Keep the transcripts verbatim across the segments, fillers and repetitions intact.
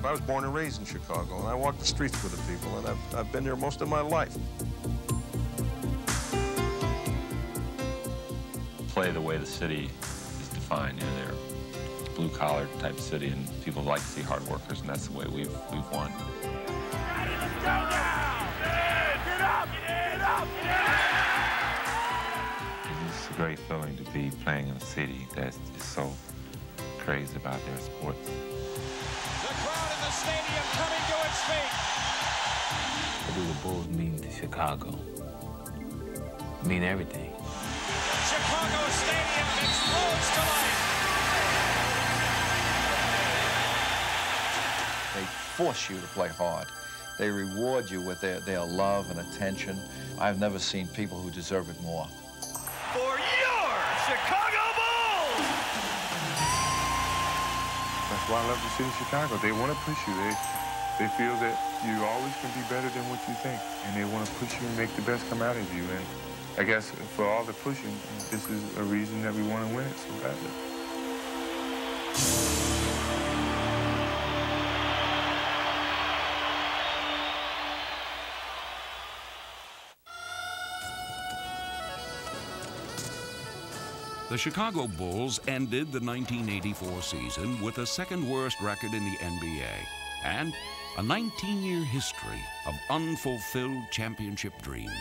I was born and raised in Chicago, and I walk the streets with the people, and I've, I've been there most of my life. Play the way the city is defined. You know, they're a blue-collar type city, and people like to see hard workers, and that's the way we've, we've won. Let's go now! Get up! Get up! Get up! It's a great feeling to be playing in a city that's just so crazy about their sports. The crowd in the stadium coming to its feet. What do the Bulls mean to Chicago? Mean everything. Chicago Stadium explodes to life. They force you to play hard. They reward you with their, their love and attention. I've never seen people who deserve it more. For your Chicago Bulls! That's why I love the city of Chicago. They want to push you. They, they feel that you always can be better than what you think. And they want to push you and make the best come out of you. And I guess for all the pushing, this is a reason that we want to win it so badly. The Chicago Bulls ended the nineteen eighty-four season with the second worst record in the N B A and a nineteen-year history of unfulfilled championship dreams.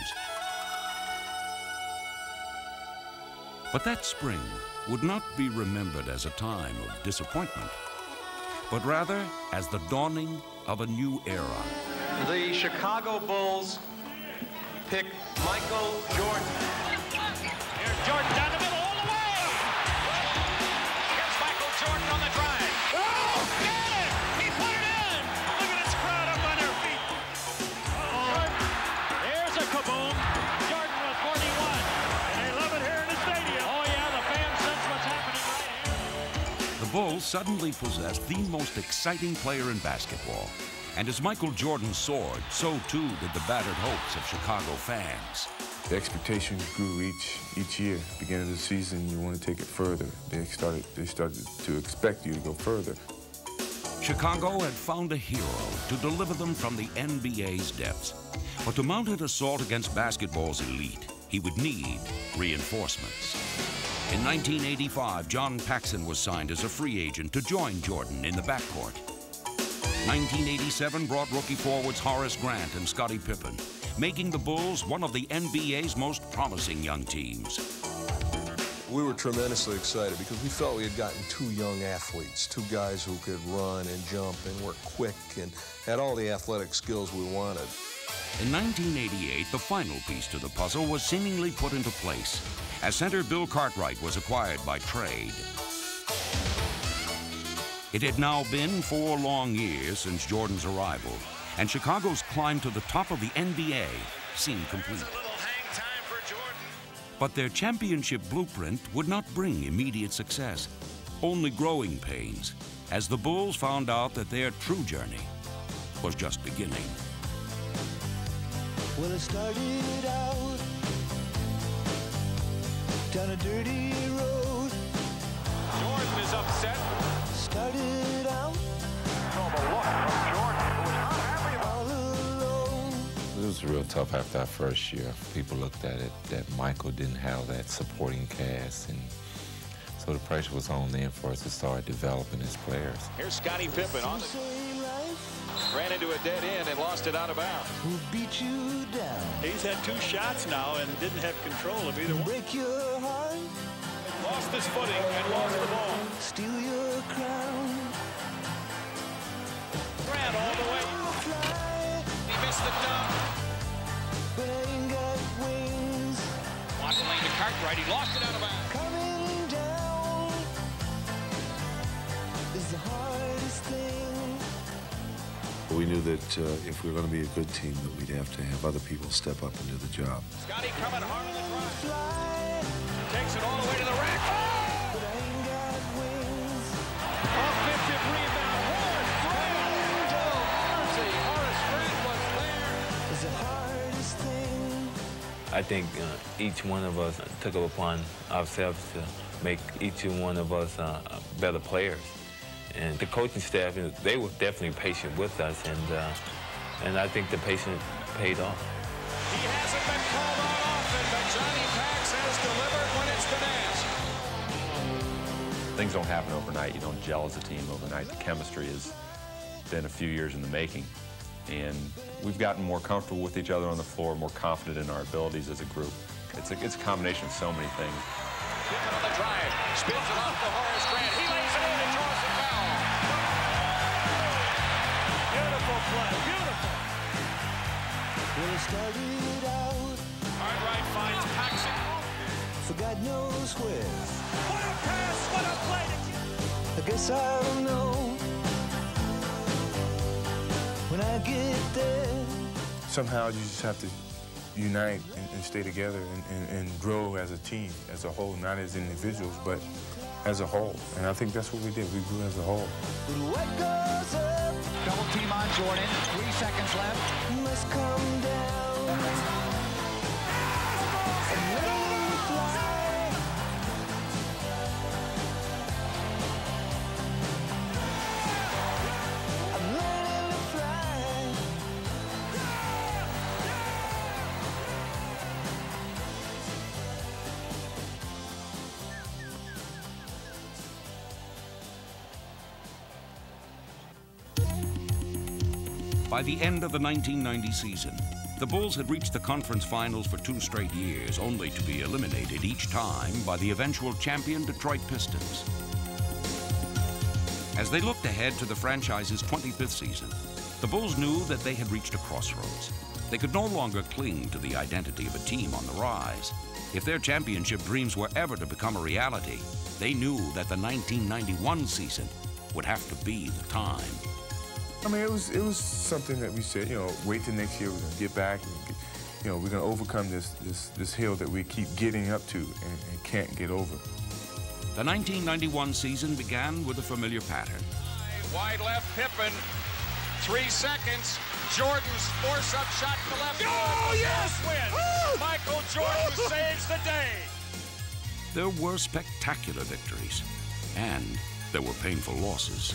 But that spring would not be remembered as a time of disappointment, but rather as the dawning of a new era. The Chicago Bulls pick Michael Jordan. Here's Jordan down the middle all the way. Here's Michael Jordan on the drive. Oh, get it! He put it in! Look at this crowd up on their feet. Uh-oh. Here's a kaboom. Jordan with forty-one. And they love it here in the stadium. Oh, yeah, the fans sense what's happening right here. The Bulls suddenly possessed the most exciting player in basketball. And as Michael Jordan soared, so too did the battered hopes of Chicago fans. The expectation grew each each year. Beginning of the season, you want to take it further. They started they started to expect you to go further. Chicago had found a hero to deliver them from the N B A's depths. But to mount an assault against basketball's elite, he would need reinforcements. In nineteen eighty-five, John Paxson was signed as a free agent to join Jordan in the backcourt. nineteen eighty-seven brought rookie forwards Horace Grant and Scottie Pippen, making the Bulls one of the N B A's most promising young teams. We were tremendously excited because we felt we had gotten two young athletes, two guys who could run and jump and were quick and had all the athletic skills we wanted. In nineteen eighty-eight, the final piece to the puzzle was seemingly put into place as center Bill Cartwright was acquired by trade. It had now been four long years since Jordan's arrival, and Chicago's climb to the top of the N B A seemed complete. But their championship blueprint would not bring immediate success, only growing pains, as the Bulls found out that their true journey was just beginning. Well, it started out down a dirty road. Jordan is upset. Started out Oh, the look from Jordan, who was not happy about all alone. It was real tough after our first year. People looked at it that Michael didn't have that supporting cast, and so the pressure was on then for us to start developing his players. Here's Scottie Pippen on the Same life, ran into a dead end and lost it out of bounds. who beat you down, He's had two shots now and didn't have control of either one. break your heart, Lost his footing and lost the ball. steal your crown. Grant all the way. Fly, He missed the dunk. but I ain't got wings. Watson lane to Cartwright. He lost it out of bounds. Coming down is the hardest thing. We knew that uh, if we were going to be a good team, that we'd have to have other people step up and do the job. Scottie coming hard on the drive. Fly, Takes it all the way to the rack. Oh! but I ain't got wings. Offensive rebound. Horace Grant. Oh, mercy. Horace Grant was there. Is the hardest thing. I think uh, each one of us took it upon ourselves to make each one of us uh, better players. And the coaching staff, you know, they were definitely patient with us, and uh, and I think the patience paid off. He hasn't been called on often, but Johnny Pax has delivered when it's been asked. Things don't happen overnight. You don't gel as a team overnight. The chemistry has been a few years in the making. And we've gotten more comfortable with each other on the floor, more confident in our abilities as a group. It's a, it's a combination of so many things. Pippen on the drive, spins it off to Horace Grant. He lays it in and draws the foul. Beautiful play, beautiful. Well, it started out. Cartwright finds Paxson. For God knows where. What a pass, what a play. I guess I don't know. When I get there. Somehow you just have to unite and, and stay together and, and, and grow as a team, as a whole, not as individuals, but as a whole. And I think that's what we did. We grew as a whole. What goes up? Double team on Jordan. Three seconds left. Must come down. And let it fly. I'm learning to fly. By the end of the nineteen ninety season, the Bulls had reached the conference finals for two straight years, only to be eliminated each time by the eventual champion Detroit Pistons. As they looked ahead to the franchise's twenty-fifth season, the Bulls knew that they had reached a crossroads. They could no longer cling to the identity of a team on the rise. If their championship dreams were ever to become a reality, they knew that the nineteen ninety-one season would have to be the time. I mean, it was it was something that we said, you know, wait till next year, we're gonna get back, and get, you know, we're gonna overcome this this this hill that we keep getting up to and, and can't get over. The nineteen ninety-one season began with a familiar pattern. Wide left, Pippen. Three seconds. Jordan's force-up shot to left. Oh, yes! Win. Michael Jordan saves the day. There were spectacular victories, and there were painful losses.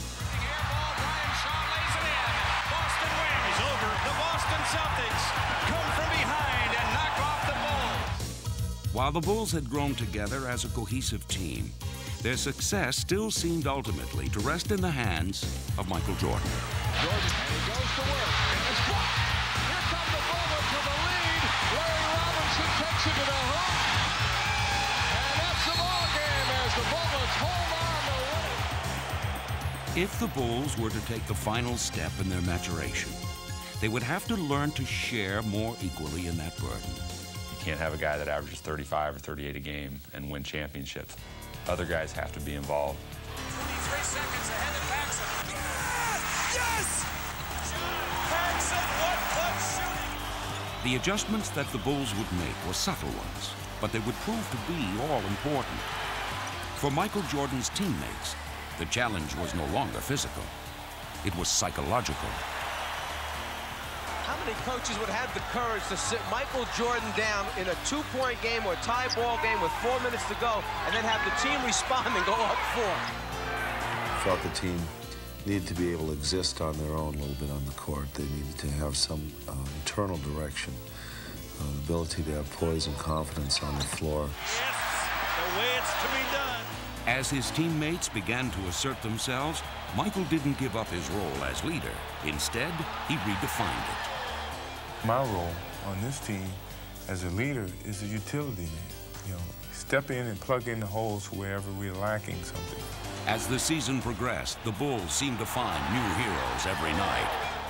Over. The Boston Celtics come from behind and knock off the Bulls. While the Bulls had grown together as a cohesive team, their success still seemed ultimately to rest in the hands of Michael Jordan. Jordan, and he goes to work, and it's blocked. Here come the Bulls with the lead. Larry Robinson takes it to the hook. And that's the ball game as the Bulls hold on to win. If the Bulls were to take the final step in their maturation, they would have to learn to share more equally in that burden. You can't have a guy that averages thirty-five or thirty-eight a game and win championships. Other guys have to be involved. twenty-three seconds ahead of Paxson. Yes! Paxson, one-foot shooting. The adjustments that the Bulls would make were subtle ones, but they would prove to be all important. For Michael Jordan's teammates, the challenge was no longer physical. It was psychological. How many coaches would have the courage to sit Michael Jordan down in a two-point game or a tie ball game with four minutes to go and then have the team respond and go up four? I felt the team needed to be able to exist on their own a little bit on the court. They needed to have some uh, internal direction, uh, the ability to have poise and confidence on the floor. Yes, the way it's to be done. As his teammates began to assert themselves, Michael didn't give up his role as leader. Instead, he redefined it. My role on this team as a leader is a utility man. You know, step in and plug in the holes wherever we're lacking something. As the season progressed, the Bulls seemed to find new heroes every night.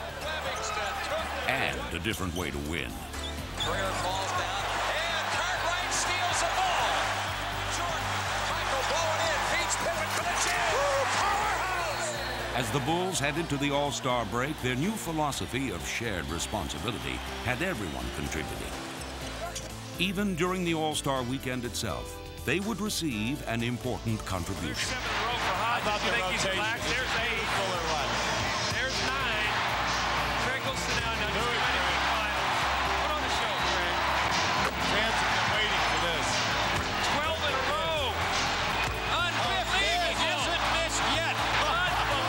And a different way to win. Greer falls down, and Cartwright steals the ball. Jordan, Michael blowing in, feeds Pippen for the jam. Powerhouse! As the Bulls headed to the All-Star break, their new philosophy of shared responsibility had everyone contributing. Even during the All-Star weekend itself, they would receive an important contribution. Seven in a row for Hodges. I think he's relaxed. There's eight. There's nine. Craig will sit down now. He's ready for the finals. Put on the show, Craig. Fans have been waiting for this. twelve in a row. Unbelievable. He hasn't missed yet. Unbelievable.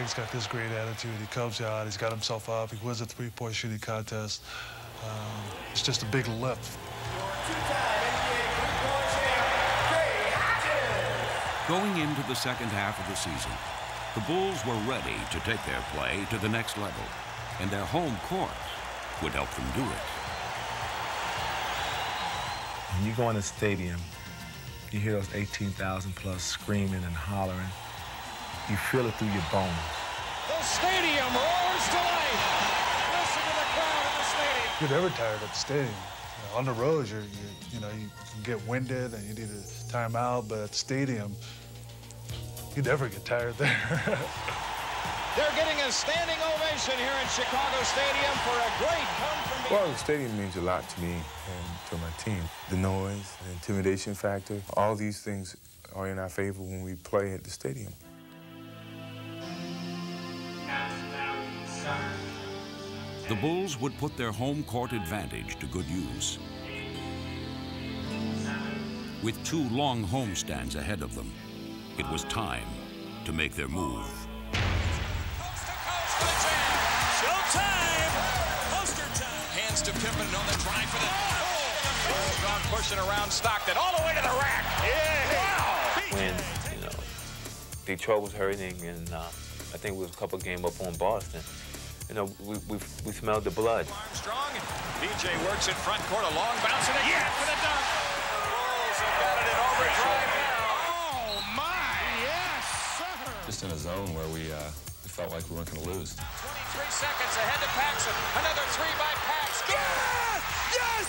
He's got this great attitude. He comes out, he's got himself up, he wins a three-point shooting contest. Um, it's just a big lift. Going into the second half of the season, the Bulls were ready to take their play to the next level, and their home court would help them do it. When you go in the stadium, you hear those eighteen thousand plus screaming and hollering. You feel it through your bones. The stadium roars to life. Listen to the crowd in the stadium. You're never tired at the stadium. You know, on the road, you're, you're, you know, you can get winded and you need to time out, but at the stadium, you never get tired there. They're getting a standing ovation here in Chicago Stadium for a great come from behind. Well, the stadium means a lot to me and to my team. The noise, the intimidation factor, all these things are in our favor when we play at the stadium. The Bulls would put their home court advantage to good use. With two long homestands ahead of them, it was time to make their move. Showtime! Poster time! Hands to Pippen on the drive for the... Oh! Strong pushing around Stockton all the way to the rack. Yeah! Wow! When, you know, Detroit was hurting, and uh, I think we was a couple game up on Boston. You know, we, we, we smelled the blood. Armstrong. D J works in front court, a long bounce, and again for the dunk. The Bulls have got it in overdrive now. Oh, my! Yes, sir! Just in a zone where we, uh, we felt like we weren't going to lose. twenty-three seconds ahead to Paxson. Another three by Pax. Yes! Yes!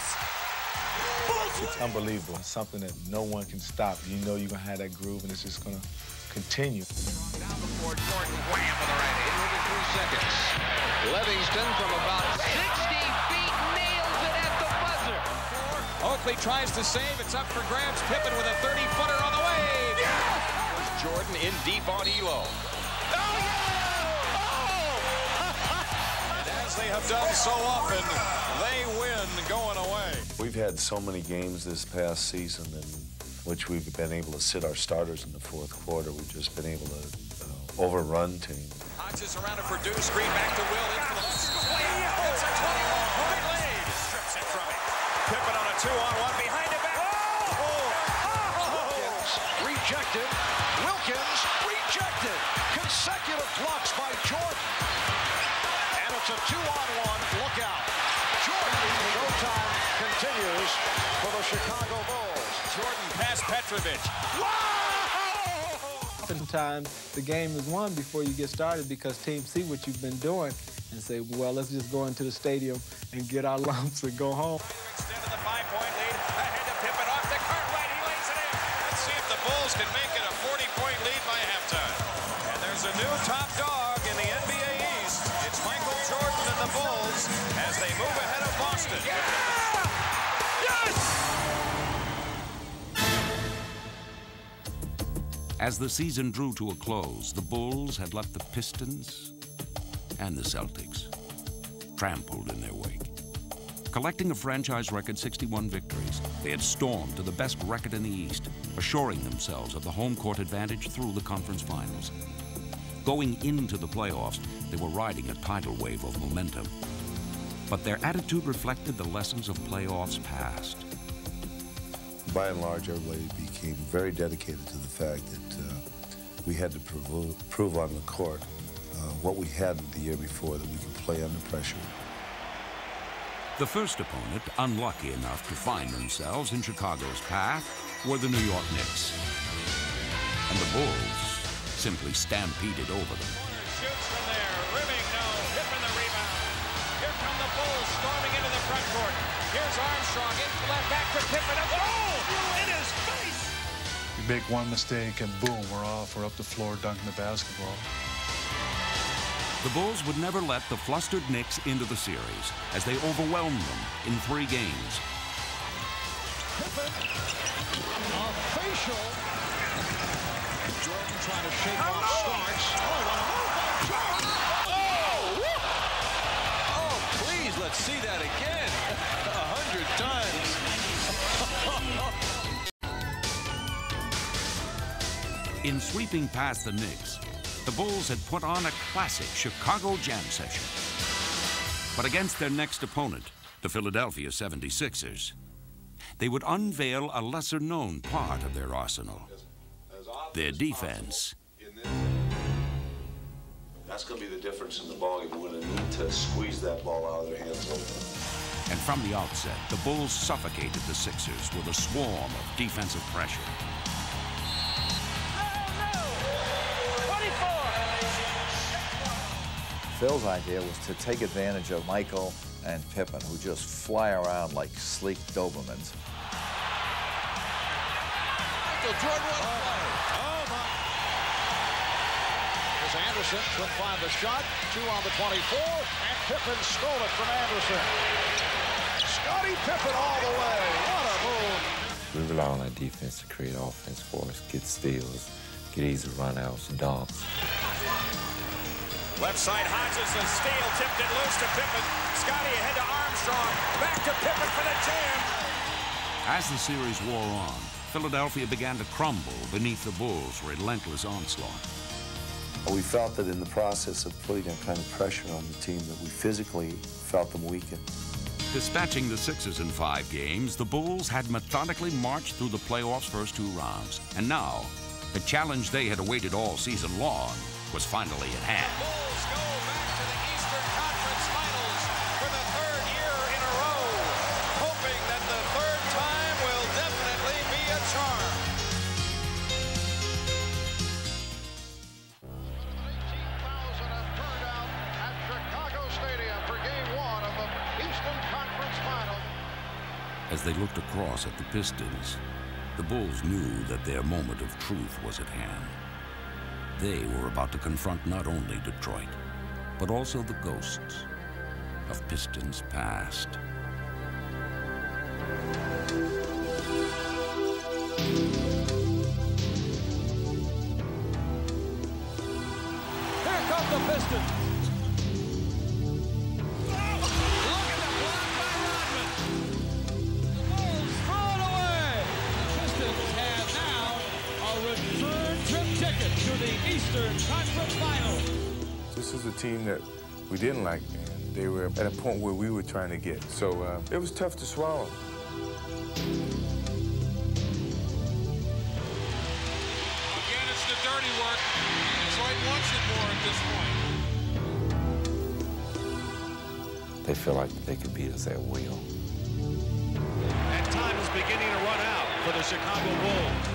It's unbelievable. It's something that no one can stop. You know you're going to have that groove, and it's just going to continue. Down before Jordan, wham with the right hand. twenty-three seconds. Livingston from about sixty feet nails it at the buzzer. Oakley tries to save. It's up for grabs. Pippen with a thirty-footer on the way. Yeah! Jordan in deep on Elo. Oh, yeah! Oh! And as they have done so often, they win going away. We've had so many games this past season in which we've been able to sit our starters in the fourth quarter. We've just been able to uh, overrun teams. Hodges around to Purdue, screen back to Will, in for the it's a twenty-one point lead. Strips it from him. Pippen on a two-on-one, behind it back. Oh! Oh! Wilkins rejected. Wilkins rejected. Consecutive blocks by Jordan. And it's a two-on-one. Look out. Jordan, showtime continues for the Chicago Bulls. Jordan past Petrovic. Wow! Oftentimes, the game is won before you get started because teams see what you've been doing and say, well, let's just go into the stadium and get our lumps and go home. Extended the five-point lead. Ahead to Pippen off to Cartwright. He lays it in. Let's see if the Bulls can make it a forty-point lead by halftime. And there's a new top dog in the N B A East. It's Michael Jordan and the Bulls as they move ahead of Boston. Yeah! Yes! As the season drew to a close, the Bulls had left the Pistons and the Celtics trampled in their wake. Collecting a franchise record sixty-one victories, they had stormed to the best record in the East, assuring themselves of the home court advantage through the conference finals. Going into the playoffs, they were riding a tidal wave of momentum. But their attitude reflected the lessons of playoffs past. By and large, everybody became very dedicated to the fact that uh, we had to prove, prove on the court uh, what we had the year before, that we could play under pressure. The first opponent, unlucky enough to find themselves in Chicago's path, were the New York Knicks. And the Bulls simply stampeded over them. Shoots from there, rimming, no, Pippen the rebound. Here come the Bulls storming into the front court. Here's Armstrong, in left back to Pippen. Oh, in his face! You make one mistake and boom, we're off. We're up the floor dunking the basketball. The Bulls would never let the flustered Knicks into the series as they overwhelmed them in three games. Pippen, a facial. Jordan trying to shake off Starks. Oh, what a move by Jordan! Oh! Oh, please, let's see that again. A hundred times. In sweeping past the Knicks, the Bulls had put on a classic Chicago jam session. But against their next opponent, the Philadelphia seventy-sixers, they would unveil a lesser-known part of their arsenal, their defense. That's going to be the difference in the ballgame. We're going to need to squeeze that ball out of their hands a little bit. And from the outset, the Bulls suffocated the Sixers with a swarm of defensive pressure. Phil's idea was to take advantage of Michael and Pippen, who just fly around like sleek Dobermans. Michael Jordan, what a play. Oh, my. Here's Anderson, couldn't find the shot. Two on the twenty-four, and Pippen stole it from Anderson. Scottie Pippen all the way. What a move. We rely on our defense to create offense for us, get steals, get easy runouts, dunks. Left side, Hodges, a steal, tipped it loose to Pippen. Scottie ahead to Armstrong. Back to Pippen for the jam. As the series wore on, Philadelphia began to crumble beneath the Bulls' relentless onslaught. We felt that in the process of putting that kind of pressure on the team that we physically felt them weaken. Dispatching the Sixers in five games, the Bulls had methodically marched through the playoffs' first two rounds. And now, the challenge they had awaited all season long was finally at hand. The Bulls go back to the Eastern Conference Finals for the third year in a row, hoping that the third time will definitely be a charm. eighteen thousand have turned out at Chicago Stadium for Game One of the Eastern Conference Final. As they looked across at the Pistons, the Bulls knew that their moment of truth was at hand. They were about to confront not only Detroit, but also the ghosts of Pistons past. Here come the Pistons. To the Eastern Conference Final. This is a team that we didn't like, and they were at a point where we were trying to get. So uh, it was tough to swallow. Again, it's the dirty work. Detroit wants it more at this point. They feel like they could beat us at will. And time is beginning to run out for the Chicago Bulls.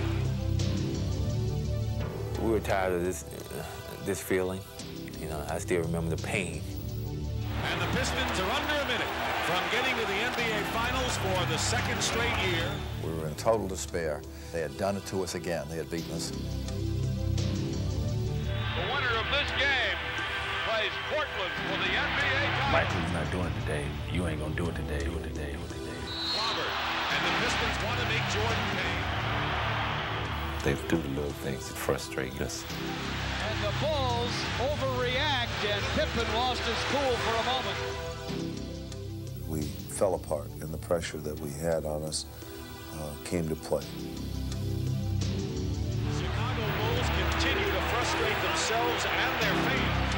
We were tired of this, uh, this feeling. You know, I still remember the pain. And the Pistons are under a minute from getting to the N B A Finals for the second straight year. We were in total despair. They had done it to us again. They had beaten us. The winner of this game plays Portland for the N B A title. Michael's not doing it today. You ain't gonna do it today. Do it today. Do it today. Robert, and the Pistons want to make Jordan pay. They do the little things that frustrate us. And the Bulls overreact, and Pippen lost his cool for a moment. We fell apart, and the pressure that we had on us uh, came to play. Chicago Bulls continue to frustrate themselves and their fans.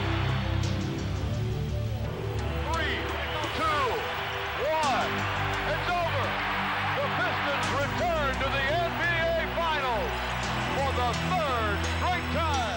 Three, two, one, it's over. The Pistons return to the N B A Finals for the third straight time.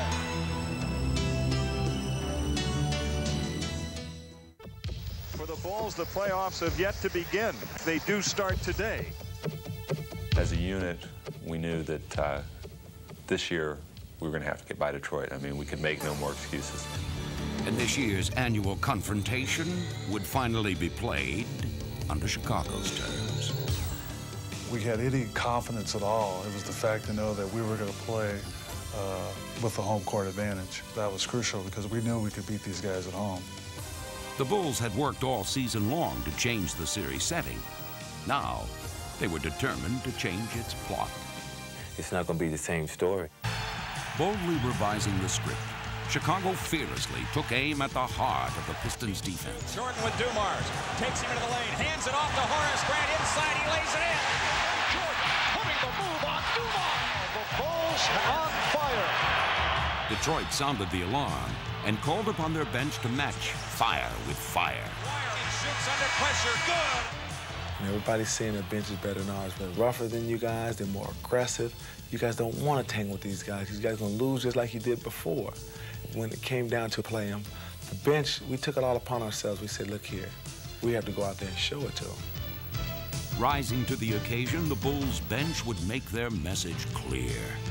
For the Bulls, the playoffs have yet to begin. They do start today. As a unit, we knew that uh, this year we were going to have to get by Detroit. I mean, we could make no more excuses. And this year's annual confrontation would finally be played under Chicago's terms. We had any confidence at all. It was the fact to know that we were going to play uh, with the home court advantage. That was crucial because we knew we could beat these guys at home. The Bulls had worked all season long to change the series setting. Now, they were determined to change its plot. It's not going to be the same story. Boldly revising the script, Chicago fearlessly took aim at the heart of the Pistons' defense. Jordan with Dumars, takes him into the lane, hands it off to Horace Grant inside, he lays it in. Jordan putting the move on Dumars. The Bulls on fire. Detroit sounded the alarm and called upon their bench to match fire with fire. Shoots under pressure, good. And everybody's saying their bench is better than ours, but rougher than you guys, they're more aggressive. You guys don't want to tangle with these guys. These guys are going to lose just like you did before. When it came down to play them, the bench, we took it all upon ourselves. We said, look here, we have to go out there and show it to them. Rising to the occasion, the Bulls bench would make their message clear.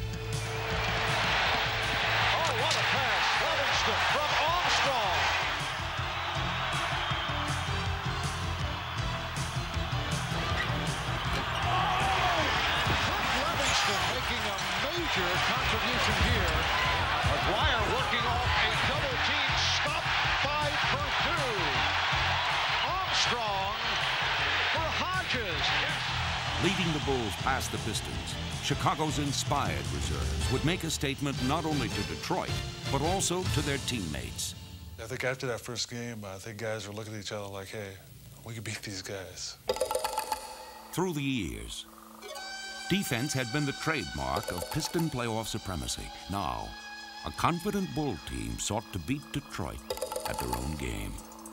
Oh, what a pass. Livingston from Armstrong. Cliff Livingston making a major contribution here. Aguirre working off a double team stop by Purdue. Armstrong for Hodges. Leading the Bulls past the Pistons, Chicago's inspired reserves would make a statement not only to Detroit, but also to their teammates. I think after that first game, I think guys were looking at each other like, hey, we can beat these guys. Through the years, defense had been the trademark of Piston playoff supremacy. Now, a confident Bull team sought to beat Detroit at their own game.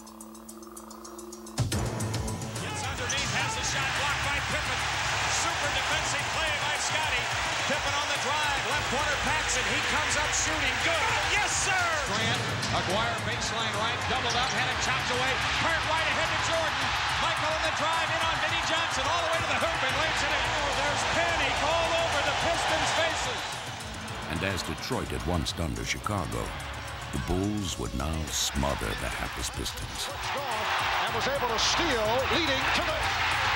Gets underneath, has the shot blocked by Pippen. Super defensive play by Scotty. Pippen on the drive, left corner Paxson. He comes up shooting, good. Yes, sir! Grant, Aguirre baseline right, doubled up, had it chopped away. Hurt right ahead to Jordan. Michael on the drive in on Vinnie Johnson, all the way to the hoop and lays it in. Oh, there's panic all over the Pistons' faces. And as Detroit had once done to Chicago, the Bulls would now smother the hapless Pistons. And was able to steal, leading to the...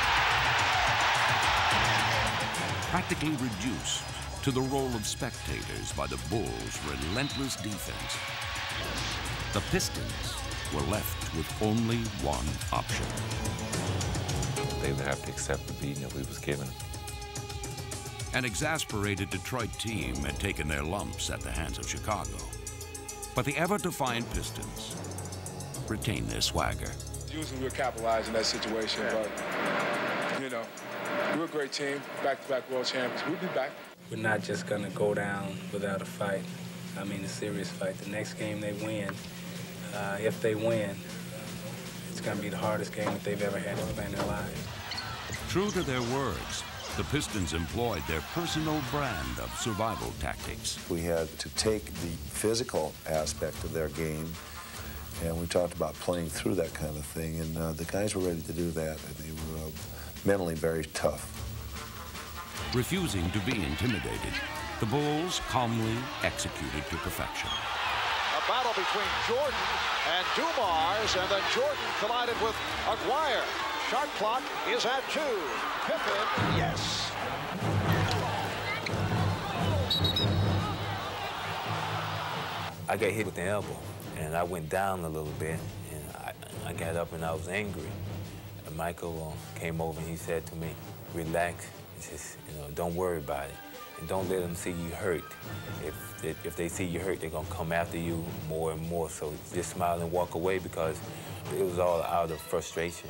Practically reduced to the role of spectators by the Bulls' relentless defense, the Pistons were left with only one option. They would have to accept the beating that we was given. An exasperated Detroit team had taken their lumps at the hands of Chicago. But the ever-defiant Pistons retained their swagger. Usually we'll capitalize in that situation, but, you know, we're a great team, back-to-back world champions. We'll be back. We're not just going to go down without a fight. I mean, a serious fight. The next game they win, uh, if they win, it's going to be the hardest game that they've ever had to play in their lives. True to their words, the Pistons employed their personal brand of survival tactics. We had to take the physical aspect of their game, and we talked about playing through that kind of thing, and uh, the guys were ready to do that, and they were uh, mentally very tough. Refusing to be intimidated, the Bulls calmly executed to perfection. A battle between Jordan and Dumars, and then Jordan collided with Aguirre. Shot clock is at two. Pippen, yes. I got hit with the elbow, and I went down a little bit, and I, I got up and I was angry. And Michael uh, came over and he said to me, relax, just, you know, don't worry about it. And don't let them see you hurt. If, if, if they see you hurt, they're gonna come after you more and more. So just smile and walk away, because it was all out of frustration.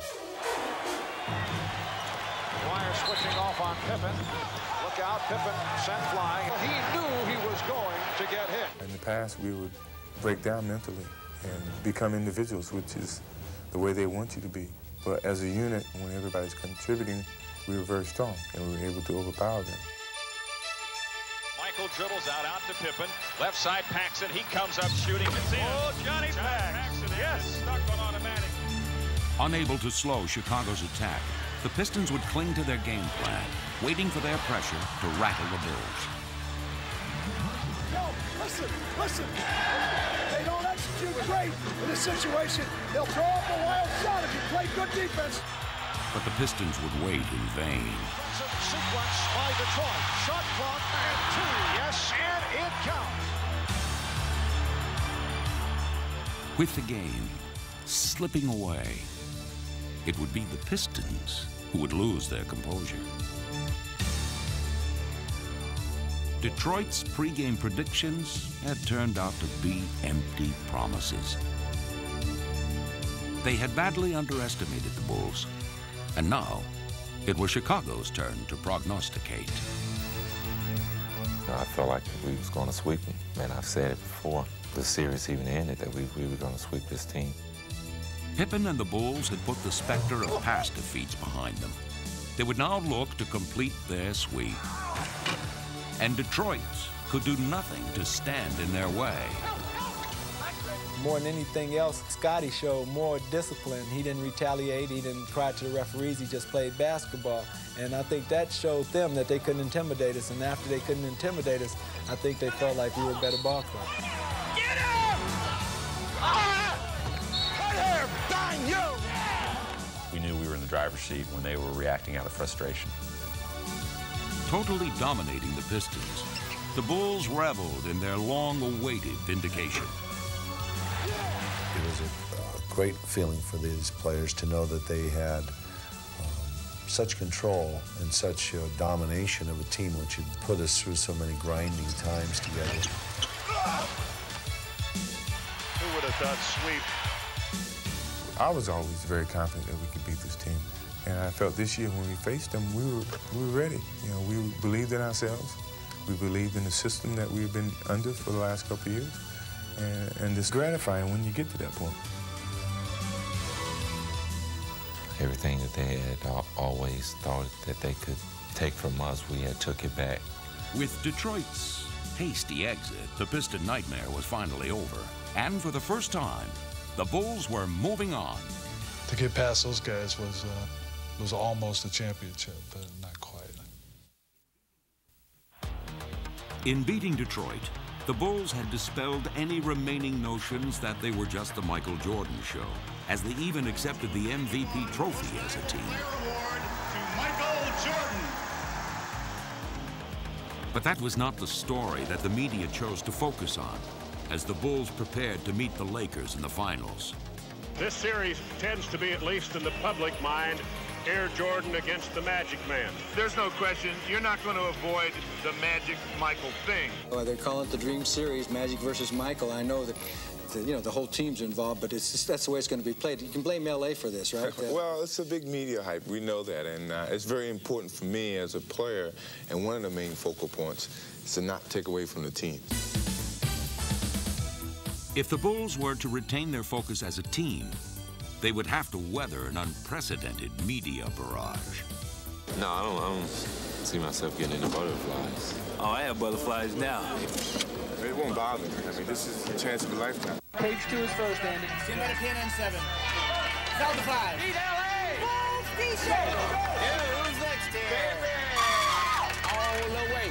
Aguirre switching off on Pippen. Look out, Pippen sent flying. He knew he was going to get hit. In the past, we would break down mentally and become individuals, which is the way they want you to be. But as a unit, when everybody's contributing, we were very strong, and we were able to overpower them. Michael dribbles out, out to Pippen. Left side, Paxson. He comes up shooting. It's in. Oh, Johnny, Johnny Paxson. Paxson, yes. Stuck on automatic. Unable to slow Chicago's attack, the Pistons would cling to their game plan, waiting for their pressure to rattle the Bulls. No, listen, listen. They don't execute great in this situation. They'll throw up a wild shot if you play good defense. But the Pistons would wait in vain. Sequence by Detroit. Shot clock and two. Yes, and it counts. With the game slipping away, it would be the Pistons who would lose their composure. Detroit's pregame predictions had turned out to be empty promises. They had badly underestimated the Bulls, and now it was Chicago's turn to prognosticate. You know, I felt like we was going to sweep them. Man, I've said it before. The series even ended that we, we were going to sweep this team. Pippen and the Bulls had put the specter of past defeats behind them. They would now look to complete their sweep. And Detroit could do nothing to stand in their way. More than anything else, Scotty showed more discipline. He didn't retaliate, he didn't cry to the referees, he just played basketball. And I think that showed them that they couldn't intimidate us. And after they couldn't intimidate us, I think they felt like we were a better ball club. Get him! Ah! Cut him! Bang you! We knew we were in the driver's seat when they were reacting out of frustration. Totally dominating the Pistons, the Bulls reveled in their long-awaited vindication. It was a uh, great feeling for these players to know that they had um, such control and such uh, domination of a team which had put us through so many grinding times together. Who would have thought sweep? I was always very confident that we could beat this team. And I felt this year when we faced them, we were, we were ready. You know, we believed in ourselves. We believed in the system that we've been under for the last couple of years. And, and it's gratifying when you get to that point. Everything that they had always thought that they could take from us, we had took it back. With Detroit's hasty exit, the Piston nightmare was finally over. And for the first time, the Bulls were moving on. To get past those guys was, uh, was almost a championship, but not quite. In beating Detroit, the Bulls had dispelled any remaining notions that they were just the Michael Jordan show, as they even accepted the M V P trophy as a team. Award to Michael Jordan. But that was not the story that the media chose to focus on, as the Bulls prepared to meet the Lakers in the finals. This series tends to be, at least in the public mind, Air Jordan against the Magic Man. There's no question, you're not going to avoid the Magic Michael thing. Well, they're calling it the Dream Series, Magic versus Michael. I know that, the, you know, the whole team's involved, but it's just, that's the way it's going to be played. You can blame L A for this, right? Well, it's a big media hype. We know that, and uh, it's very important for me as a player, and one of the main focal points is to not take away from the team. If the Bulls were to retain their focus as a team, they would have to weather an unprecedented media barrage. No, I don't, I don't see myself getting into butterflies. Oh, I have butterflies now. It won't bother me. I mean, this is a chance of a lifetime. Page two is first, Andy. Stand by the pin and seven. South the five. Beat L A! Bulls T-shirt! Yeah, who's next here? All the way.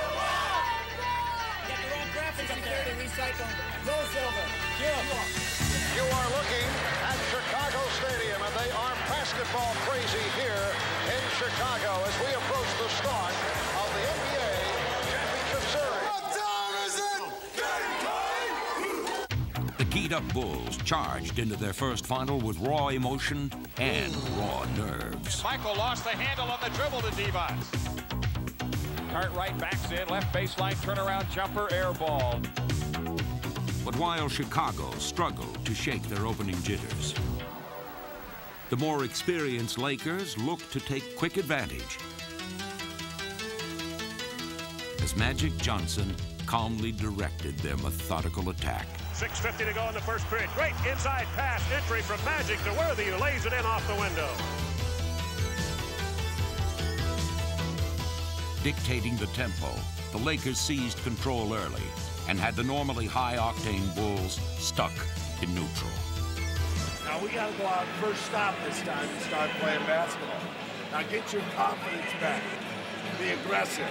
Get the wrong graphics up there to recycle. Go Silver. You are looking at Chicago Stadium, and they are basketball crazy here in Chicago as we approach the start of the N B A Championship Series. What time is it? The keyed-up Bulls charged into their first final with raw emotion and raw nerves. Michael lost the handle on the dribble to Devon. Cartwright backs in, left baseline, turnaround jumper, air ball. But while Chicago struggled to shake their opening jitters, the more experienced Lakers looked to take quick advantage as Magic Johnson calmly directed their methodical attack. six fifty to go in the first period. Great inside pass entry from Magic to Worthy, who lays it in off the window. Dictating the tempo, the Lakers seized control early and had the normally high-octane Bulls stuck in neutral. Now we got to go out first stop this time and start playing basketball. Now get your confidence back. Be aggressive.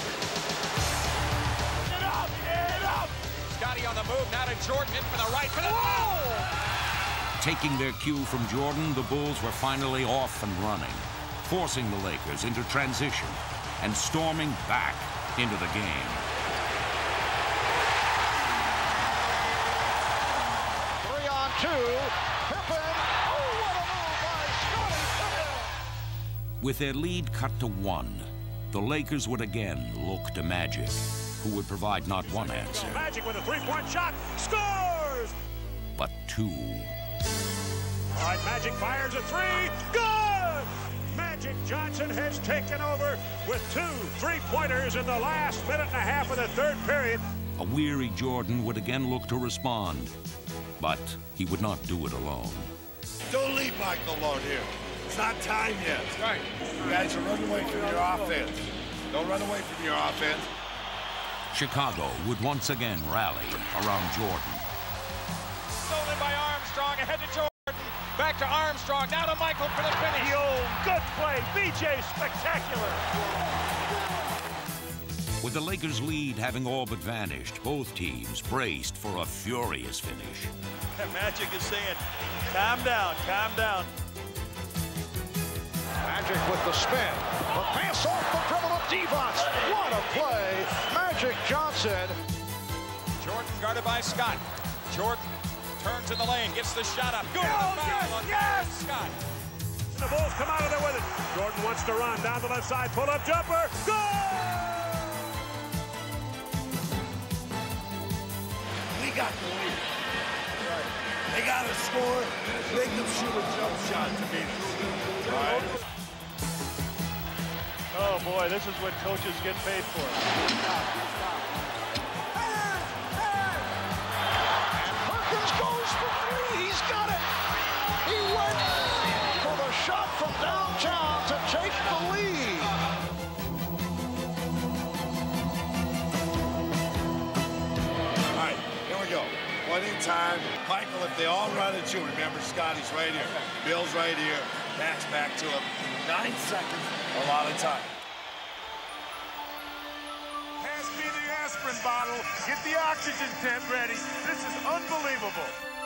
Get up! Get up! Scotty on the move, now to Jordan, in for the right, for the... Whoa! Taking their cue from Jordan, the Bulls were finally off and running, forcing the Lakers into transition and storming back into the game. Three on two. Pippen. Oh, what a move by Scotty Pippen. With their lead cut to one, the Lakers would again look to Magic, who would provide not one answer, Magic with a three-point shot. Scores! but two. All right, Magic fires a three. Good! Magic. Magic Johnson has taken over with two three-pointers in the last minute and a half of the third period. A weary Jordan would again look to respond, but he would not do it alone. Don't leave Michael alone here. It's not time yet. Right. You guys are running away from your offense. Don't run away from your offense. Chicago would once again rally around Jordan. Stolen by Armstrong, ahead to Jordan. Back to Armstrong, now to Michael for the finish. Yo, good play. B J spectacular. With the Lakers' lead having all but vanished, both teams braced for a furious finish. Magic is saying, calm down, calm down. Magic with the spin. The pass off the dribble of Devos. What a play. Magic Johnson. Jordan guarded by Scott. Jordan turns in the lane, gets the shot up. Good Oh, on the foul on yes, Scott. The Bulls come out of there with it. Jordan wants to run down the left side. Pull-up jumper. Goal! We got the lead. Right. They got to score. Make them shoot a jump shot to beat us. Right. Oh boy, this is what coaches get paid for. And Perkins goes for three. He's got it. He went for the shot from downtown to take the lead. All right, here we go. One in time. Michael, if they all run at you, remember Scotty's right here. Bill's right here. Max back to him. Nine seconds, a lot of time. Pass me the aspirin bottle. Get the oxygen tent ready. This is unbelievable.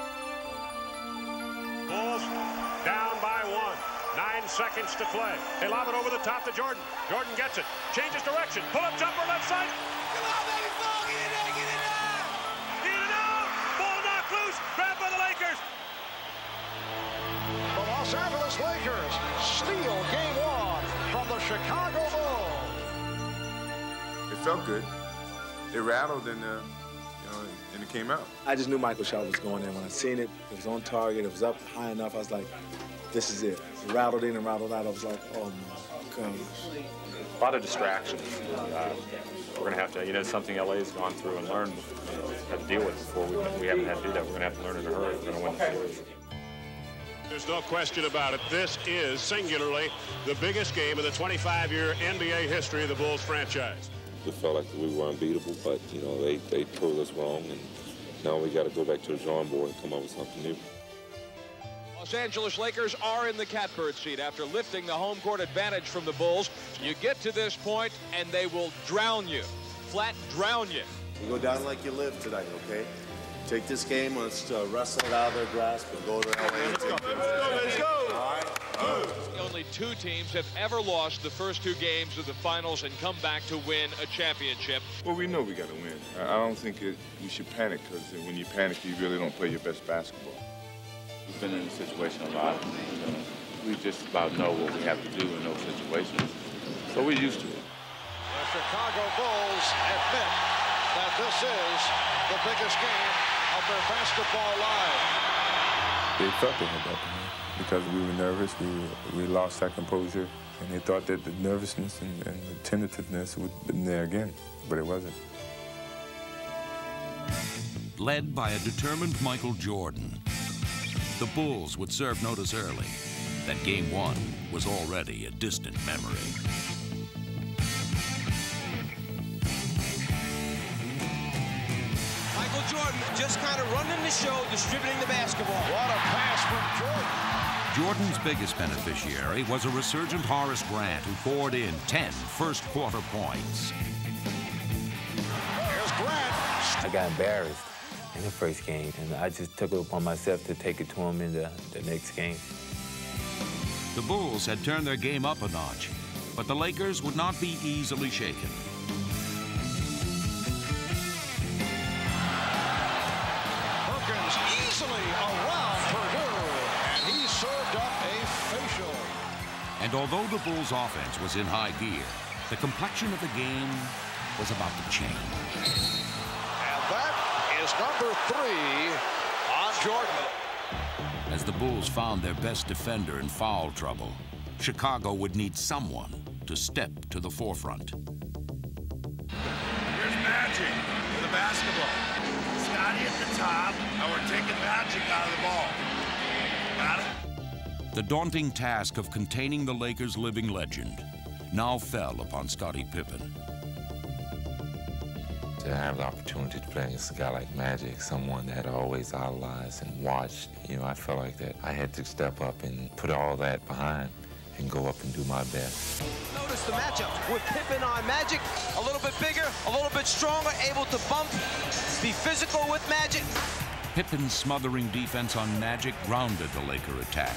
Bulls down by one. Nine seconds to play. They lob it over the top to Jordan. Jordan gets it. Changes direction. Pull-up jumper left side. Come on, baby, ball. Get it out. Get it out. Get it out. Ball knocked loose. Grabbed by the Lakers. The Los Angeles Lakers steal game one from the Chicago Bulls. It felt good. It rattled and, uh, you know, and it came out. I just knew Michael shot was going in. When I seen it, it was on target, it was up high enough. I was like, this is it. It rattled in and rattled out. I was like, oh my gosh. A lot of distractions. Uh, we're going to have to, you know, something L A's gone through and learned, you know, how to deal with before. We, we haven't had to do that. We're going to have to learn in a hurry if we're going to win the series. There's no question about it. This is singularly the biggest game in the twenty-five year N B A history of the Bulls franchise. We felt like we were unbeatable, but, you know, they, they proved us wrong, and now we got to go back to the drawing board and come up with something new. Los Angeles Lakers are in the catbird seat after lifting the home court advantage from the Bulls. You get to this point, and they will drown you, flat drown you. You go down like you live tonight, okay? Take this game, let's uh, wrestle it out of their grasp and go to L A. Let's go, let's go, let's go. All right. Only two teams have ever lost the first two games of the finals and come back to win a championship. Well, we know we got to win. I don't think it, we should panic, because when you panic, you really don't play your best basketball. We've been in this situation a lot. You know, we just about know what we have to do in those situations, so we're used to it. The Chicago Bulls admit that this is the biggest game of their basketball life. They felt they had that because we were nervous. We, we lost our composure, and they thought that the nervousness and, and the tentativeness would have been there again, but it wasn't. Led by a determined Michael Jordan, the Bulls would serve notice early that game one was already a distant memory. Michael Jordan just kind of running the show, distributing the basketball. What a pass from Jordan. Jordan's biggest beneficiary was a resurgent Horace Grant, who poured in ten first-quarter points. Here's Grant. I got embarrassed in the first game, and I just took it upon myself to take it to him in the, the next game. The Bulls had turned their game up a notch, but the Lakers would not be easily shaken. Perkins easily around Purdue, and he served up a facial. And although the Bulls' offense was in high gear, the complexion of the game was about to change. And that is number three on Jordan. As the Bulls found their best defender in foul trouble, Chicago would need someone to step to the forefront. Here's Magic with the basketball. Scotty at the top, and we're taking Magic out of the ball. Got it? The daunting task of containing the Lakers' living legend now fell upon Scottie Pippen. To have the opportunity to play against a guy like Magic, someone that I always idolized and watched, you know, I felt like that I had to step up and put all that behind and go up and do my best. Notice the matchup with Pippen on Magic, a little bit bigger, a little bit stronger, able to bump, be physical with Magic. Pippen's smothering defense on Magic grounded the Laker attack,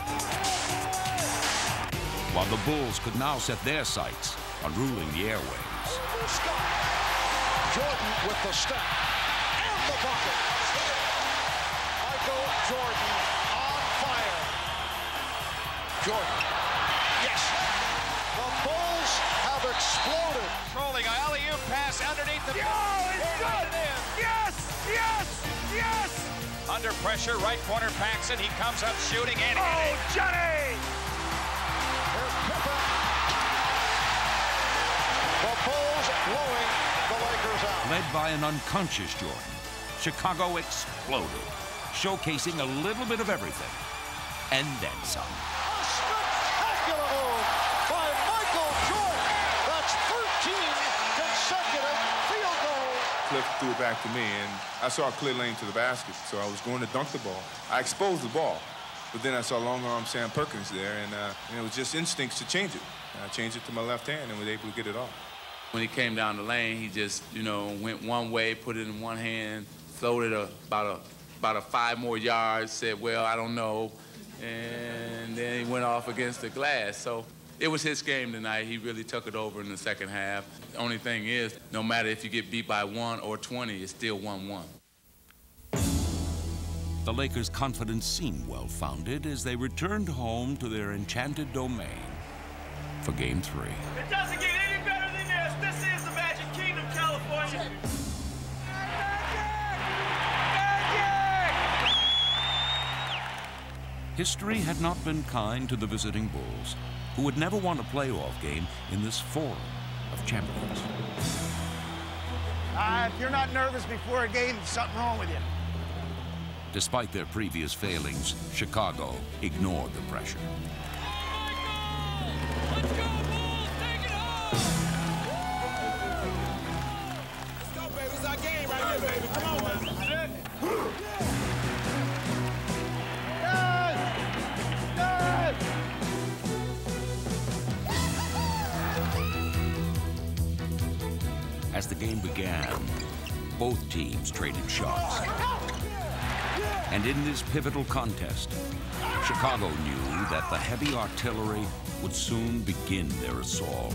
while the Bulls could now set their sights on ruling the airwaves. Jordan with the step and the bucket. Michael Jordan on fire. Jordan. Yes. The Bulls have exploded. Trolling an alley-oop pass underneath the... Oh, it's good. Yes, yes, yes. Under pressure, right corner Paxson. He comes up shooting and oh, hitting. Johnny. Here's Pippen. The Bulls blowing the Lakers out. Led by an unconscious Jordan, Chicago exploded, showcasing a little bit of everything, and then some. A spectacular move by Michael Jordan. That's thirteen consecutive field goals. Cliff threw it back to me, and I saw a clear lane to the basket, so I was going to dunk the ball. I exposed the ball, but then I saw long-arm Sam Perkins there, and, uh, and it was just instincts to change it. And I changed it to my left hand and was able to get it off. When he came down the lane, he just, you know, went one way, put it in one hand, floated a, about a about a five more yards, said, well, I don't know, and then he went off against the glass. So it was his game tonight. He really took it over in the second half. The only thing is, no matter if you get beat by one or twenty, it's still one one. The Lakers' confidence seemed well-founded as they returned home to their enchanted domain for Game Three. It doesn't get any better than this. This is the Magic Kingdom, California. History had not been kind to the visiting Bulls, who would never won a playoff game in this forum of champions. Uh, if you're not nervous before a game, there's something wrong with you. Despite their previous failings, Chicago ignored the pressure. Let's go, Bulls! Take it home! Let's go, baby. It's our game right here, baby. Come on, man. As the game began, both teams traded shots. And in this pivotal contest, Chicago knew that the heavy artillery would soon begin their assault.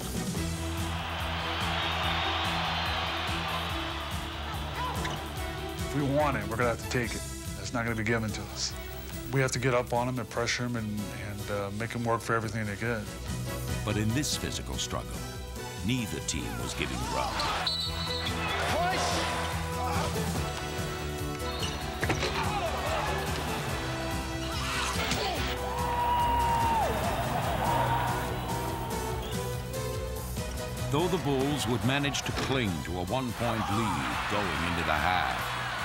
If we want it, we're going to have to take it. It's not going to be given to us. We have to get up on them and pressure them and, and uh, make them work for everything they get. But in this physical struggle, neither team was giving ground. Though the Bulls would manage to cling to a one-point lead going into the half,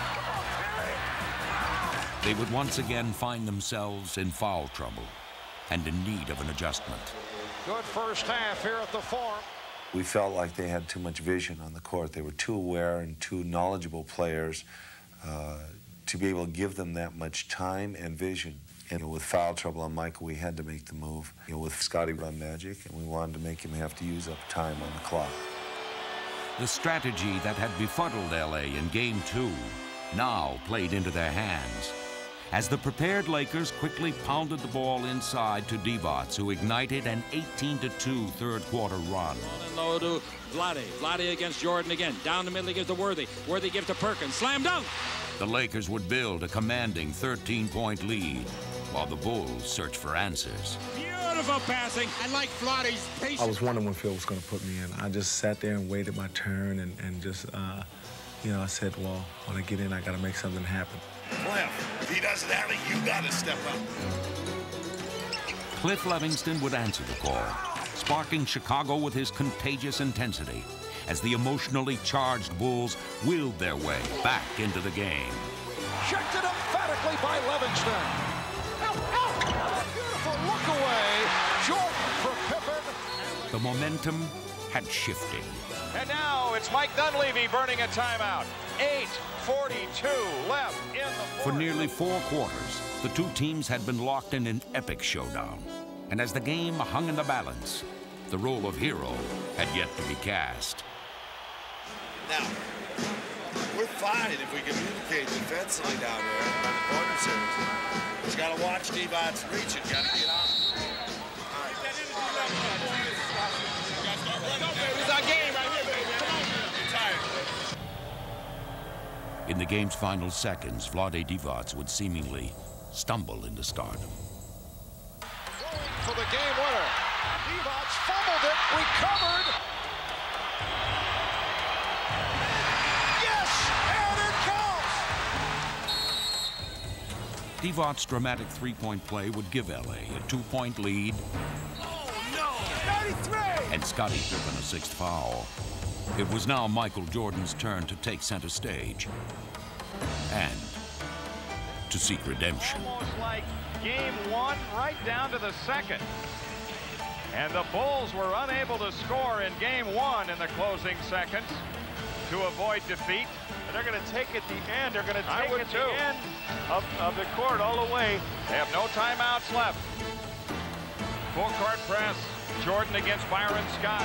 they would once again find themselves in foul trouble and in need of an adjustment. Good first half here at the Forum. We felt like they had too much vision on the court. They were too aware and too knowledgeable players uh, to be able to give them that much time and vision. And with foul trouble on Michael, we had to make the move. You know, with Scotty run Magic, and we wanted to make him have to use up time on the clock. The strategy that had befuddled L A in Game Two now played into their hands, as the prepared Lakers quickly pounded the ball inside to Divac, who ignited an eighteen to two third-quarter run. And low to Vlade. Vlade against Jordan again. Down the middle, he gives to Worthy. Worthy gives to Perkins. Slam dunk! The Lakers would build a commanding thirteen-point lead, while the Bulls searched for answers. Beautiful passing. I like Vlade's patience. I was wondering when Phil was going to put me in. I just sat there and waited my turn and, and just, uh, you know, I said, well, when I get in, I got to make something happen. Cliff, if he doesn't have it, you got to step up. Cliff Levingston would answer the call, sparking Chicago with his contagious intensity as the emotionally charged Bulls willed their way back into the game. Checked it emphatically by Levingston. Out, out. Beautiful look away. Jordan for Pippen. The momentum had shifted. And now it's Mike Dunleavy burning a timeout. eight forty-two left in the fourth. For nearly four quarters, the two teams had been locked in an epic showdown. And as the game hung in the balance, the role of hero had yet to be cast. Now, we're fine if we communicate defensively down there in the corner series. He's got to watch Devon's reach and got to get out. It's our game right here, baby. Come on. You're tired. In the game's final seconds, Vlade Divac would seemingly stumble into stardom. Going for the game winner. Divac fumbled it, recovered. Yes, and it counts. Divac's dramatic three-point play would give L A a two-point lead. Oh, no. ninety-three. And Scottie Pippen a sixth foul. It was now Michael Jordan's turn to take center stage and to seek redemption. Almost like game one, right down to the second. And the Bulls were unable to score in game one in the closing seconds to avoid defeat. But they're going to take at the end. They're going to take at the end of, of the court all the way. They have no timeouts left. Full court press. Jordan against Byron Scott.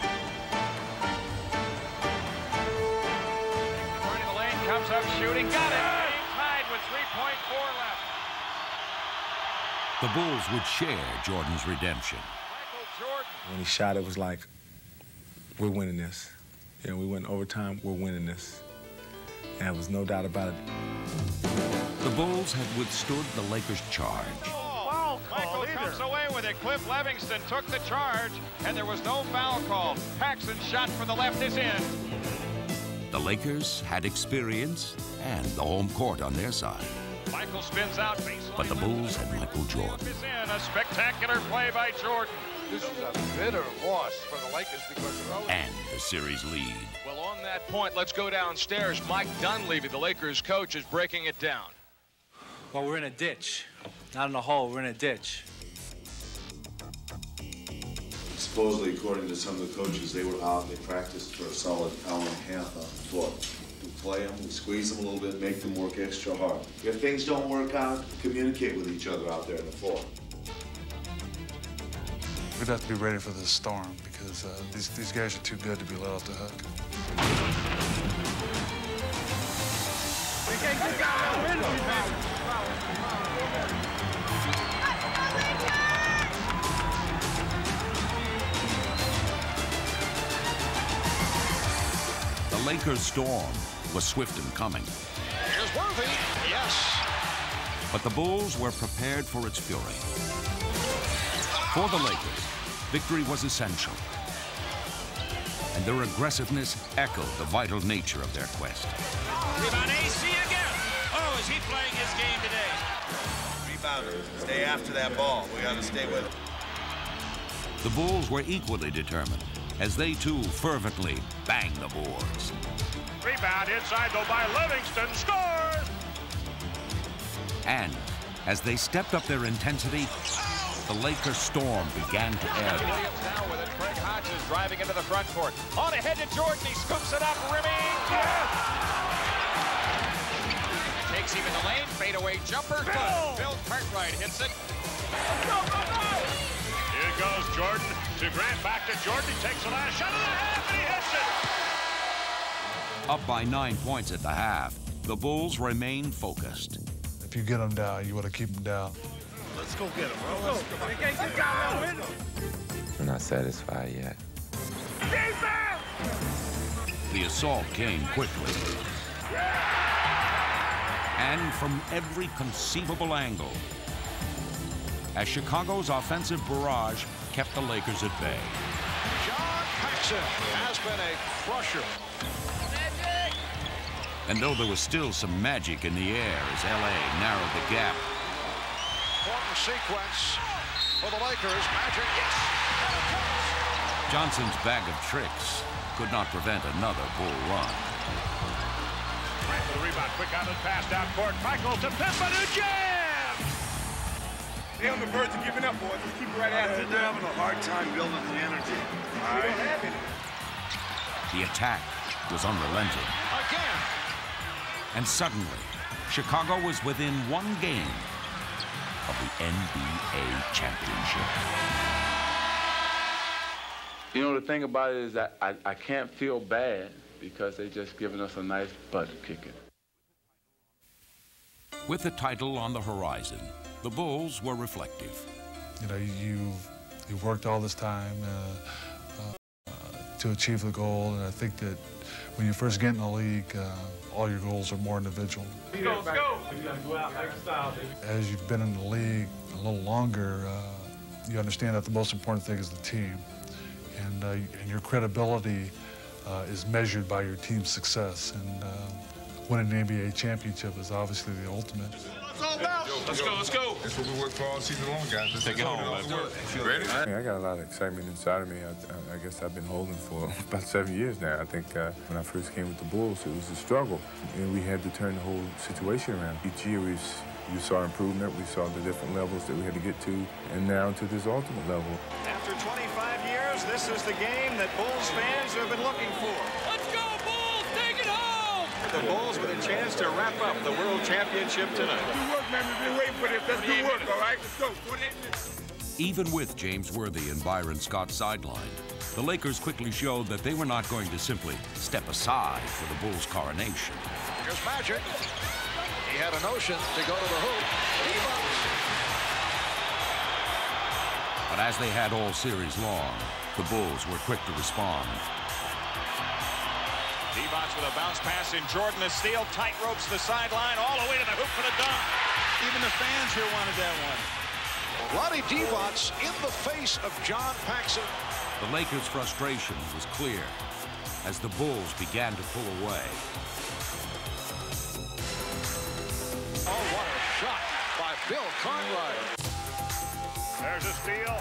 According to the lane, comes up shooting. Got it. Game tied with three point four left. The Bulls would share Jordan's redemption. When he shot, it was like, we're winning this. You know, we went overtime, we're winning this. And there was no doubt about it. The Bulls had withstood the Lakers' charge. Foul Michael comes away with it. Cliff Levingston took the charge, and there was no foul call. Paxson's shot from the left is in. The Lakers had experience and the home court on their side. Michael spins out. But the Bulls had Michael Jordan. Is in a spectacular play by Jordan. This is a bitter loss for the Lakers because of all. And the series lead. Well, on that point, let's go downstairs. Mike Dunleavy, the Lakers coach, is breaking it down. Well, we're in a ditch. Not in a hole, we're in a ditch. Supposedly, according to some of the coaches, they were out, they practiced for a solid hour and a half on the floor. We play them, we squeeze them a little bit, make them work extra hard. If things don't work out, communicate with each other out there on the floor. We'd have to be ready for this storm because uh, these, these guys are too good to be let off the hook. The Lakers' storm was swift in coming. Here's Worthy. Yes. But the Bulls were prepared for its fury. For the Lakers, victory was essential. And their aggressiveness echoed the vital nature of their quest. Rebound A C again. Oh, is he playing his game today? Rebounder, stay after that ball. We got to stay with it. The Bulls were equally determined as they too fervently banged the boards. Rebound inside though by Livingston. Scores! And as they stepped up their intensity, the Lakers' storm began to ebb. Williams now with it. Craig Hodges driving into the front court. On ahead to Jordan. He scoops it up. Rimming. Yes! Takes him in the lane. Fadeaway jumper. Good. Bill Cartwright hits it. Here goes Jordan to Grant. Back to Jordan. He takes the last shot of the half and he hits it. Up by nine points at the half, the Bulls remained focused. If you get them down, you want to keep them down. Let's go get him, bro. Let's go. We're not satisfied yet. The assault came quickly. And from every conceivable angle, as Chicago's offensive barrage kept the Lakers at bay. John Paxson has been a crusher. And though there was still some magic in the air as L A narrowed the gap, Important sequence. for the Lakers. Magic, yes. And it comes. Johnson's bag of tricks could not prevent another Bull run. Right for the rebound. Quick outlet pass down court. Michael to Pippen, who jams! They're on the verge of giving up, boys. Just keep right at it. They're having a hard time building the energy. All right. The attack was unrelenting. Again. And suddenly, Chicago was within one game of the N B A championship. You know, the thing about it is that I, I can't feel bad because they just given us a nice butt kicking. With the title on the horizon, the Bulls were reflective. You know, you've, you've worked all this time uh, uh, to achieve the goal, and I think that when you first get in the league, uh, all your goals are more individual. Let's go, let's go. As you've been in the league a little longer, uh, you understand that the most important thing is the team. And, uh, and your credibility uh, is measured by your team's success. And uh, winning an N B A championship is obviously the ultimate. Let's go, let's go. That's what we worked for all season long, guys. Let's take it home, let's let's do it. Ready? I got a lot of excitement inside of me. I, I guess I've been holding for about seven years now. I think uh, when I first came with the Bulls, it was a struggle. And we had to turn the whole situation around. Each year we, we saw improvement. We saw the different levels that we had to get to, and now to this ultimate level. After twenty-five years, this is the game that Bulls fans have been looking for. Let's go, Bulls! Take it home! The Bulls with a chance to wrap up the World Championship tonight. Good work, man. We've been waiting for this. That's good work, all right? Let's go. Put it in. Even with James Worthy and Byron Scott sidelined, the Lakers quickly showed that they were not going to simply step aside for the Bulls' coronation. Here's Magic. He had a notion to go to the hoop. He bucks. But as they had all series long, the Bulls were quick to respond. D-Bots with a bounce pass in Jordan, the steal, tight ropes the sideline, all the way to the hoop for the dunk. Even the fans here wanted that one. Lonnie D-Bots in the face of John Paxson. The Lakers' frustration was clear as the Bulls began to pull away. Oh, what a shot by Bill Conroy. There's a steal.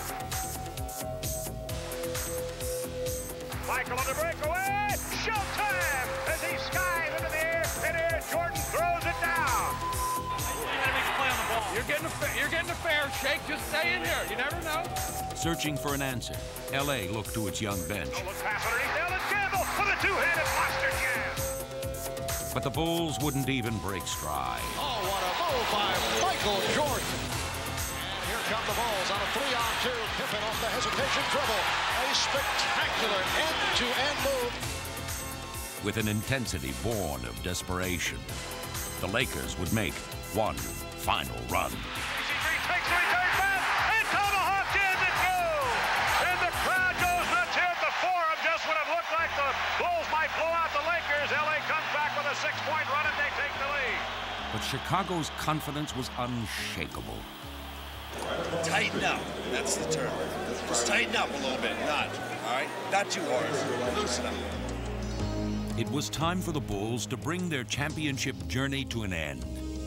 Michael on the breakaway. Showtime as he skies into the air. And here Jordan throws it down. You're getting a fair, you're getting a fair shake. Just stay in here. You never know. Searching for an answer, L A looked to its young bench. No look pass underneath. Ellis Campbell with a two-handed monster jam. But the Bulls wouldn't even break stride. Oh, what a move by Michael Jordan. And here come the Bulls on a three-on-two. Pippen off the hesitation dribble. A spectacular end-to-end move. With an intensity born of desperation, the Lakers would make one final run. Takes the return pass, and Tomahawk jams it goes. And the crowd goes nuts here at the Forum. Just when it looked like the Bulls might blow out the Lakers, L A comes back with a six-point run, and they take the lead. But Chicago's confidence was unshakable. Tighten up. That's the term. Just tighten up a little bit. Not, all right? Not too hard. Loosen up. It was time for the Bulls to bring their championship journey to an end.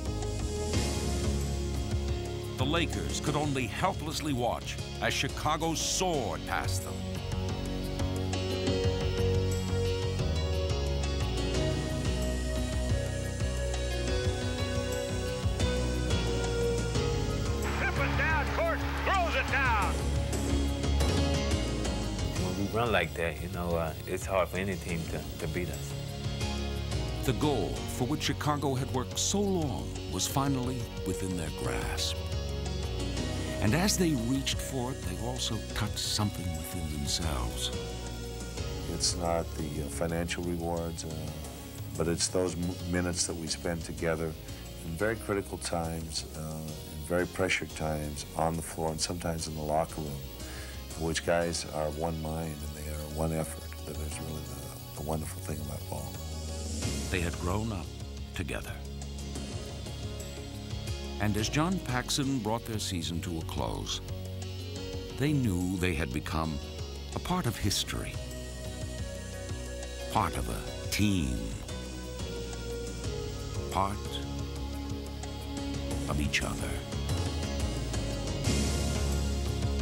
The Lakers could only helplessly watch as Chicago soared past them. Pippen down court, throws it down. When we run like that, you know, uh, it's hard for any team to, to beat us. The goal for which Chicago had worked so long was finally within their grasp. And as they reached for it, they also touched something within themselves. It's not the uh, financial rewards, uh, but it's those m minutes that we spend together in very critical times, uh, in very pressured times on the floor and sometimes in the locker room, in which guys are one mind and they are one effort. That is really the, the wonderful thing about ball. They had grown up together. And as John Paxson brought their season to a close, they knew they had become a part of history, part of a team, part of each other.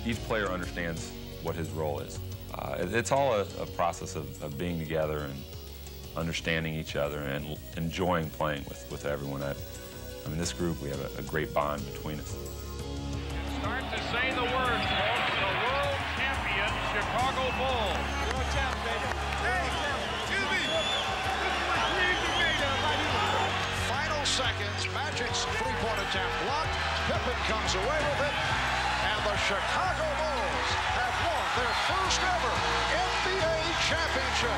each player understands what his role is. Uh, it, it's all a, a process of, of being together and understanding each other and enjoying playing with, with everyone. I, I mean, this group, we have a, a great bond between us. Start to say the words, folks. The world champion Chicago Bulls. World champ, baby. Hey, excuse me. This is what dreams are made of right here. Final seconds, Magic's three-point attempt blocked. Pippen comes away with it. And the Chicago Bulls have won their first ever N B A championship.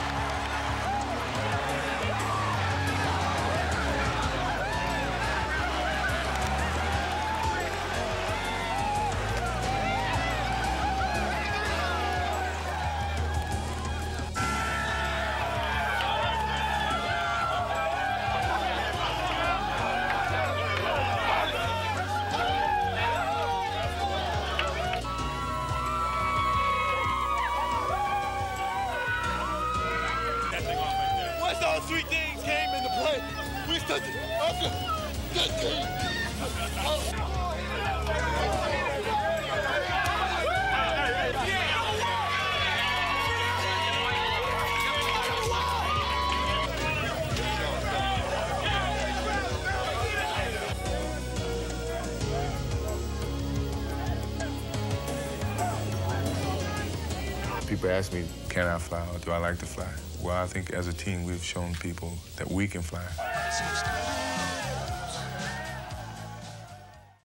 Once those three things came into play, we stood okay. Good team. People ask me, can I fly or do I like to fly? Well, I think as a team, we've shown people that we can fly.